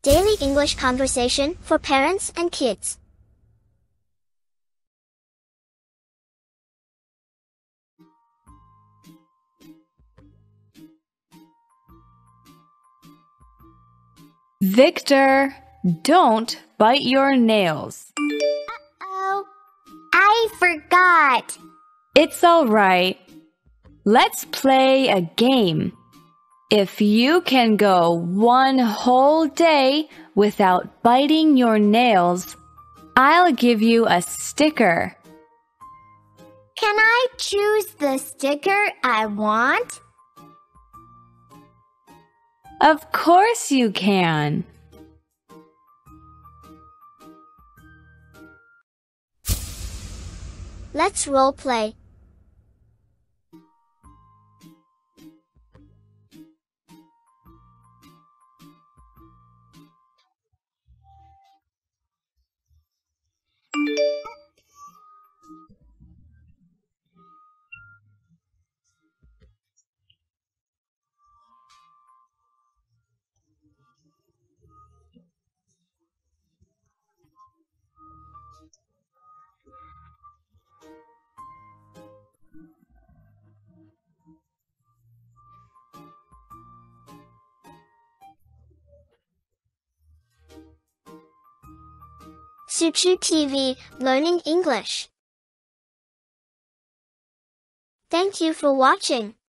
Daily English conversation for parents and kids. Victor, don't bite your nails. Oh, I forgot. It's all right. Let's play a game. If you can go one whole day without biting your nails, I'll give you a sticker. Can I choose the sticker I want? Of course you can. Let's role play. Suchu TV, Learning English. Thank you for watching.